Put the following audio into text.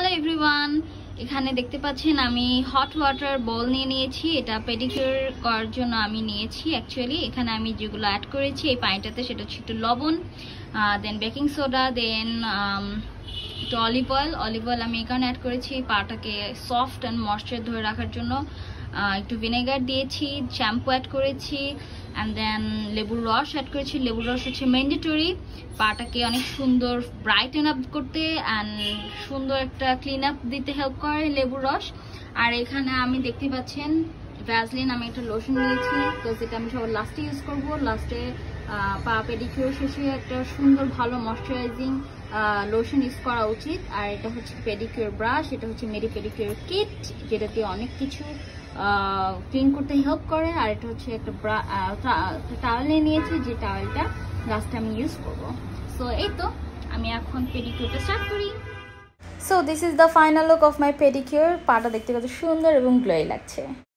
Hello everyone, এখানে দেখতে পাচ্ছেন আমি হট ওয়াটার বল নিয়ে নিয়েছি। এটা পেডিকিউর করার জন্য আমি নিয়েছি। অ্যাকচুয়ালি এখানে আমি যেগুলো অ্যাড করেছি এই পানিটাতে সেটা হচ্ছে একটু লবণ, দেন বেকিং সোডা, দেন একটু অলিভ অয়েল আমি এই কারণে অ্যাড করেছি পাটাকে সফট অ্যান্ড ময়েশ্চার ধরে রাখার জন্য। একটু ভিনেগার দিয়েছি, শ্যাম্পু অ্যাড করেছি, অ্যান্ড দেন লেবুর রস অ্যাড করেছি। লেবুর রস হচ্ছে ম্যান্ডেটরি পাটাকে অনেক সুন্দর ব্রাইটেন আপ করতে অ্যান্ড সুন্দর একটা ক্লিন আপ দিতে হেল্প করে লেবুর রস। আর এখানে আমি দেখতে পাচ্ছেন ভ্যাসলিন, আমি একটা লোশন নিয়েছি বিকজ এটা আমি সবার লাস্টে ইউজ করবো। লাস্টে পা পেডিকিউর শেষে একটা সুন্দর ভালো ময়শ্চারাইজিং লোশন ইউজ করা উচিত। আর এটা হচ্ছে পেডিকিউর ব্রাশ, এটা হচ্ছে মেরি পেডিকিউর কিট যেটা দিয়ে অনেক কিছু ক্লিন করতে হেল্প করে। আর এটা হচ্ছে একটা টাওয়েল নিয়েছি যে টাওয়েলটা লাস্টে আমি ইউজ করবো। সো এই তো আমি এখন পেডিকিউরটা স্টার্ট করি। So this is the final look of my pedicure. পাটা দেখতে কত সুন্দর এবং গ্লোই লাগছে।